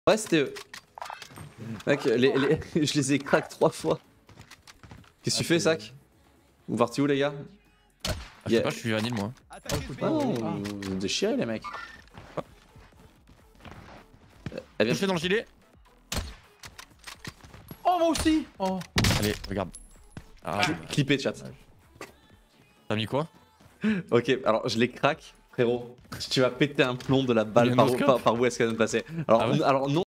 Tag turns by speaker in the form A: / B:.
A: Ouais, c'était eux. Mec, je les ai crack 3 fois. Qu'est-ce que tu fais, Sac? Vous partez où, les gars?
B: Je sais pas, je suis vanille moi.
A: Oh, vous êtes déchirés, les mecs. Elle vient
B: Touché dans le gilet.
C: Oh, moi aussi. Oh.
B: Allez, regarde. Ah,
A: clipper, chat.
B: t'as mis quoi?
A: Ok, alors je les crack, frérot. Tu vas péter un plomb de la balle
B: Il y a un
A: par
B: no-scope.
A: où est-ce qu'elle vient de passer.
B: Ah ouais
A: Alors non.